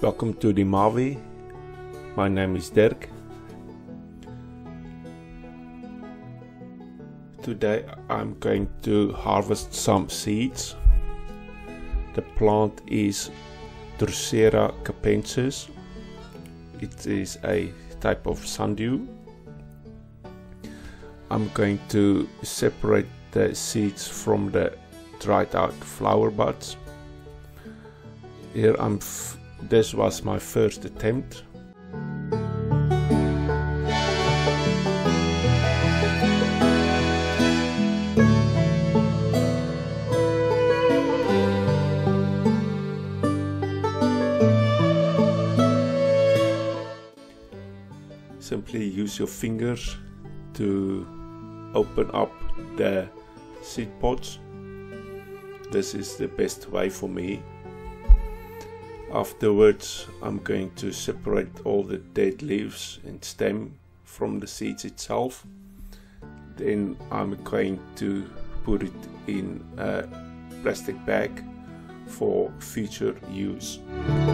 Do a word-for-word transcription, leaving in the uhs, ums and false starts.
Welcome to Dimawi. My name is Dirk. Today I'm going to harvest some seeds. The plant is Drosera Capensis. It is a type of sundew. I'm going to separate the seeds from the dried out flower buds. Here I'm f this was my first attempt. Simply use your fingers to open up the seed pods. This is the best way for me. Afterwards, I'm going to separate all the dead leaves and stem from the seeds itself. Then I'm going to put it in a plastic bag for future use.